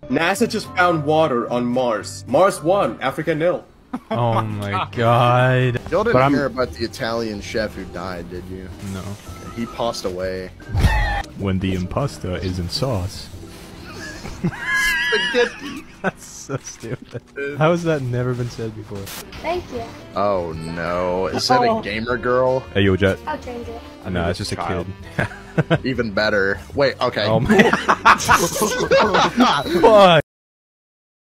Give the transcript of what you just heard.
NASA just found water on Mars. Mars 1, Africa nil. Oh my god. Y'all didn't hear about the Italian chef who died, did you? No. He passed away. When the impasta is in sauce. Spaghetti. That's so stupid. How has that never been said before? Thank you. Oh no. Is that a gamer girl? Hey, yo, Jet. I'll change it. No, it's just a kid. Even better. Wait, okay. Oh my. Fuck.